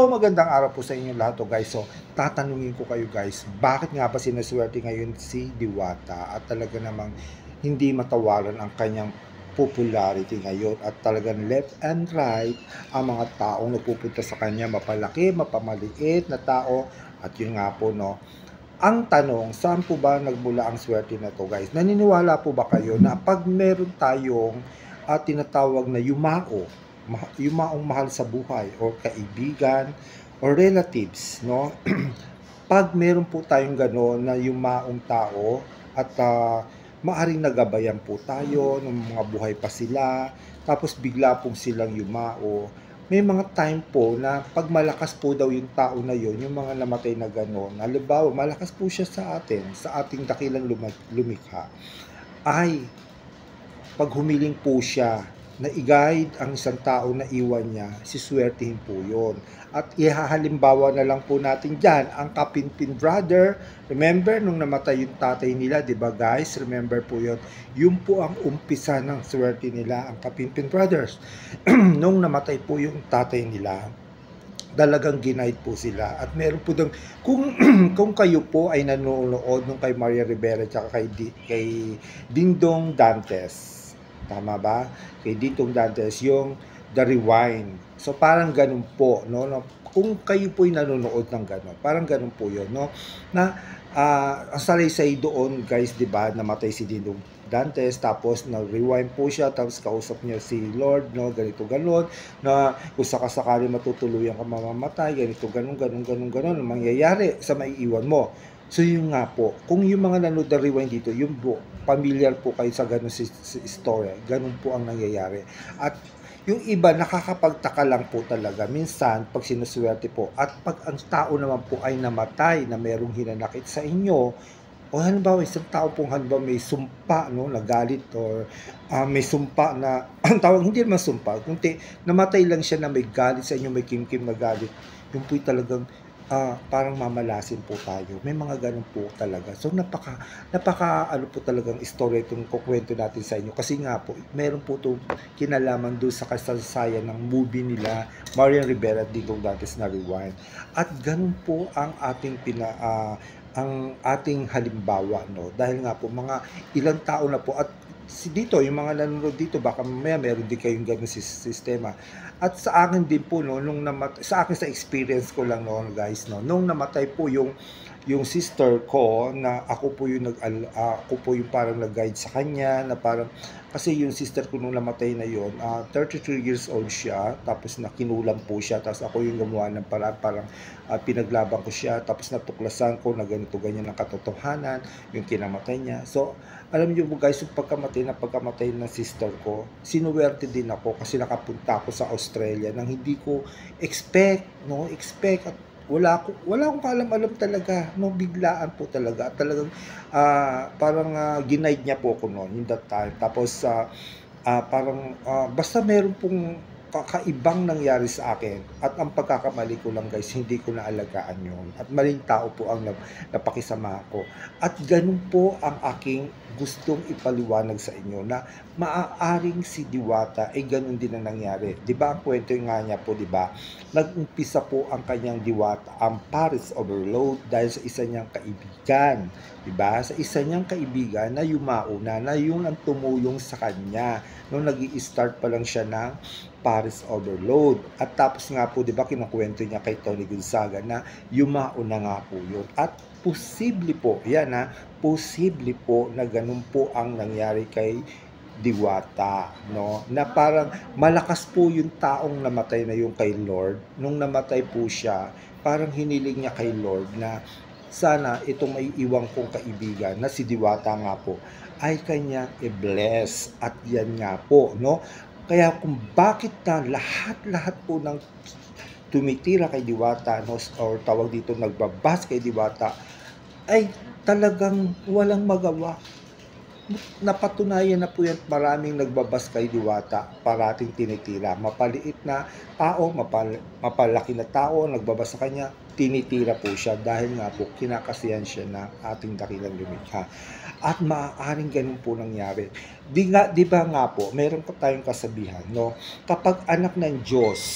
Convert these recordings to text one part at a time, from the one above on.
magandang araw po sa inyo lahat guys. So, tatanungin ko kayo guys, bakit nga ba sinaswerte ngayon si Diwata at talaga namang hindi matawaran ang kanyang popularity ngayon at talagang left and right ang mga taong nagpupunta sa kanya, mapalaki, mapamaliit na tao at yun nga po no. Ang tanong, saan po ba nagmula ang swerte na to guys? Naniniwala po ba kayo na pag meron tayong tinatawag na yumaong mahal sa buhay o kaibigan or relatives, no? Pag meron po tayong gano'n na yumaong tao at maaring nagabayan po tayo ng mga buhay pa sila, tapos bigla pong silang yumao. May mga time po na pag malakas po daw yung tao na yon, yung mga namatay na gano'n, halimbawa malakas po siya sa atin, sa ating dakilang lumikha, ay pag humiling po siya na i-guide ang isang tao na iwan niya, siswertihin po yun. At ihahalimbawa na lang po natin dyan, ang Kapinpin Brother. Remember, nung namatay yung tatay nila, di ba guys? Remember po yun. Yun po ang umpisa ng swerte nila, ang Kapinpin Brothers. Nung namatay po yung tatay nila, talagang ginaid po sila. At meron po doon, kung kayo po ay nanonood nung kay Maria Rivera at kay Dingdong Dantes, tama ba? Kay Dingdong Dantes, yung The Rewind. So parang ganun po, no? Kung kayo po ay nanonood ng ganun, parang ganun po yun, no? Na ang salaysay doon, guys, di ba, namatay si Dingdong Dantes, tapos na-rewind po siya, tapos kausap niya si Lord, no, ganito, ganon, na kung sakasakali matutuluyan ka mamamatay, ganito, ganon, ang mangyayari sa maiiwan mo. So yun nga po, kung yung mga nanood na rewind dito, yung po, familiar po kayo sa ganun si story, ganun po ang nangyayari. At yung iba, nakakapagtaka lang po talaga, minsan, pag sinuswerte po, at pag ang tao naman po ay namatay na merong hinanakit sa inyo, o halimbawa, isang tao pong halimbawa may sumpa, no, nagalit, or may sumpa na, ang tawag, hindi naman sumpa, kundi namatay lang siya na may galit sa inyo, may kimkim na galit, yung po'y talagang, parang mamalasin po tayo. May mga ganun po talaga. So, napaka ano po talagang story itong kukwento natin sa inyo. Kasi nga po, meron po itong kinalaman doon sa kasaysayan ng movie nila, Marian Rivera at Dingdong Dantes na Rewind. At ganun po ang ating ang ating halimbawa, no? Dahil nga po, mga ilang tao na po, at dito, yung mga nanonood dito, baka mamaya meron din kayong ganun sistema. At sa akin din po, no, nung namatay, sa akin sa experience ko lang noon, guys, no, nung namatay po yung sister ko, na ako po yung parang nag-guide sa kanya, na parang, kasi yung sister ko nung namatay na yon, 33 years old siya, tapos nakinulam po siya, tapos ako yung gumawa ng parang pinaglaban ko siya, tapos natuklasan ko na ganito ganyan ang katotohanan, yung kinamatay niya. So, alam niyo po guys, yung pagkamatay ng sister ko, sinuwerte din ako kasi nakapunta ako sa Australia nang hindi ko expect at wala akong kaalam-alam talaga, no, biglaan po talaga. At talagang parang ginaid niya po ako noon in that time. Tapos parang basta meron pong kakaibang nangyari sa akin, at ang pagkakamali ko lang guys, hindi ko naalagaan yun, at maling tao po ang napakisama ko. At ganun po ang aking gustong ipaliwanag sa inyo, na maaaring si Diwata ay ganun din ang nangyari. Di ba ang kwento nga niya po, di ba, nag-umpisa po ang kanyang Diwata, ang Paris Overload, dahil sa isa niyang kaibigan, di ba, sa isa niyang kaibigan na yumauna, na yun ang tumulong sa kanya nung nag-i-start pa lang siya ng Paris Overload. At tapos nga po, di ba, kinukwento niya kay Tony Gonzaga na yumauna nga po yun. At posible po, posible po na ganun po ang nangyari kay Diwata, no? Na parang malakas po yung taong namatay na yung kay Lord. Nung namatay po siya, parang hiniling niya kay Lord na sana itong may iwang kong kaibigan na si Diwata nga po ay kanya i-bless. At yan nga po, no? Kaya kung bakit na lahat po ng tumitira kay Diwata, no, or tawag dito nagbabas kay Diwata, ay talagang walang magawa. Napatunayan na po yan, maraming nagbabas kay Diwata, parating tinitira. Mapaliit na tao, mapalaki na tao, nagbabas sa kanya, tinitira po siya dahil nga po kinakasiyan siya ng ating dakilang lumikha. At maaaring ganun po nangyari. Di ba nga po, meron tayong kasabihan, no? Kapag anak ng Diyos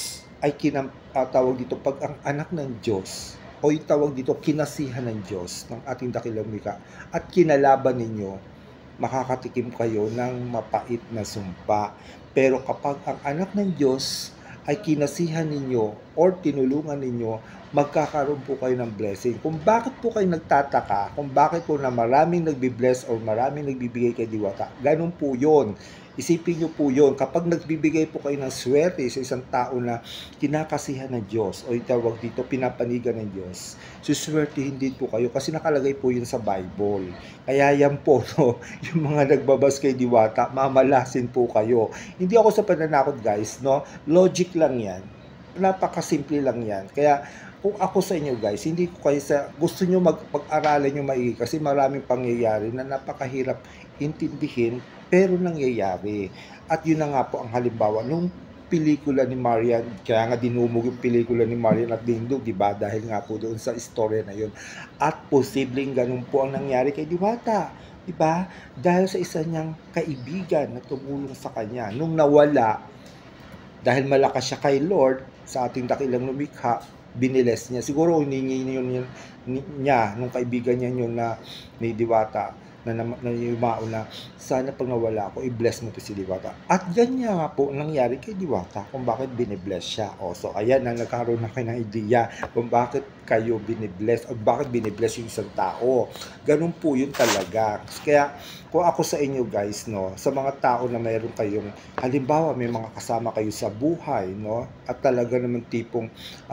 ay tawag dito, pag ang anak ng Diyos o yung tawag dito, kinasihan ng Diyos, ng ating dakilang lumikha, at kinalaban ninyo, makakatikim kayo ng mapait na sumpa. Pero kapag ang anak ng Diyos ay kinasihan ninyo or tinulungan ninyo, magkakaroon po kayo ng blessing. Kung bakit po kayo nagtataka, kung bakit po na maraming nagbibless or maraming nagbibigay kay Diwata, ganun po yun. Isipin nyo po yun, kapag nagbibigay po kayo ng swerte sa isang tao na kinakasihan ng Diyos o itawag dito, pinapanigan ng Diyos, suswertihin din po kayo kasi nakalagay po yun sa Bible. Kaya yan po, no, yung mga nagbabas kay Diwata, mamalasin po kayo. Hindi ako sa pananakot guys, no? Logic lang yan. Napakasimple lang yan. Kaya kung ako sa inyo guys, hindi ko kayo gusto nyo mag-aralan nyo maigi kasi maraming pangyayari na napakahirap intindihin pero nangyayari. At yun na nga po ang halimbawa nung pelikula ni Marian, kaya nga dinumog yung pelikula ni Marian at Dingdong, di ba? Dahil nga po doon sa istorya na yun. At posibleng ganun po ang nangyari kay Diwata, di ba? Dahil sa isa niyang kaibigan na tumulong sa kanya. Nung nawala, dahil malakas siya kay Lord, sa ating dakilang lumikha, biniles niya. Siguro hiningi niya, nung kaibigan niya yun na ni Diwata, na yumao na, sana pag nawala ako, i-bless mo to si Diwata. At ganyan nga po nangyari kay Diwata kung bakit binibless siya. O, so ayan na, nagkaroon na kayo ng idea kung bakit kayo binibless o bakit binibless yung isang tao. Ganun po yun talaga. Kaya kung ako sa inyo guys, no, sa mga tao na mayroon kayong, halimbawa may mga kasama kayo sa buhay, no, at talaga naman tipong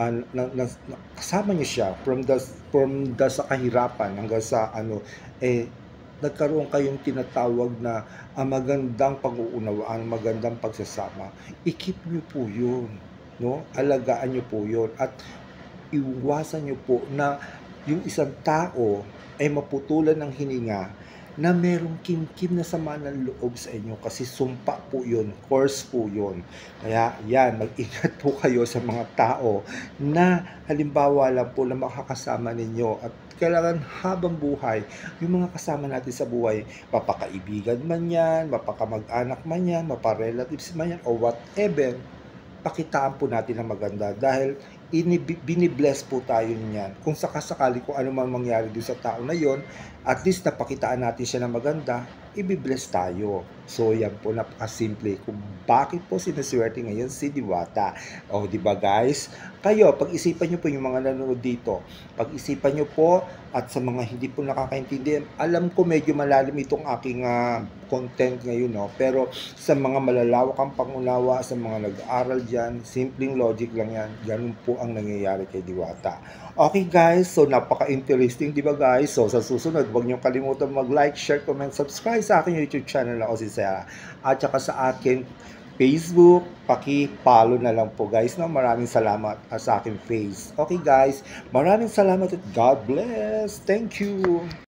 kasama niyo siya from the sa kahirapan hanggang sa nagkaroon kayong tinatawag na magandang pag-uunawaan, magandang pagsasama, i-keep nyo po yun, no? Alagaan nyo po yun at iwasan nyo po na yung isang tao ay maputulan ng hininga na merong kimkim na sama ng loob sa inyo kasi sumpa po yun, course po yun. Kaya yan, mag-ingat po kayo sa mga tao na halimbawa lang po na makakasama ninyo at kailangan habang buhay, yung mga kasama natin sa buhay, mapakaibigan man yan, mapakamag-anak man yan, maparelatives man yan, o whatever, pakitaan po natin ang maganda dahil binibless po tayo niyan. Kung sakasakali kung ano man mangyari doon sa tao na yon, at least napakitaan natin siya ng maganda, ibibless tayo. So yan po, napakasimple kung bakit po sinuswerte ngayon si Diwata. O di ba guys? Kayo, pag-isipan nyo po yung mga nanonood dito. Pag-isipan nyo po at sa mga hindi po nakakaintindi, alam ko medyo malalim itong aking content ngayon, no? Pero sa mga malalawak ang pangunawa, sa mga nag-aaral dyan, simpleng logic lang yan. Ganun po ang nangyayari kay Diwata. Okay guys, so napaka-interesting, di ba guys? So sa susunod, huwag niyong kalimutan mag-like, share, comment, subscribe sa aking YouTube channel na si Sarah. At saka sa akin Facebook, paki-follow na lang po guys. No? Maraming salamat sa aking face. Okay guys, maraming salamat at God bless. Thank you.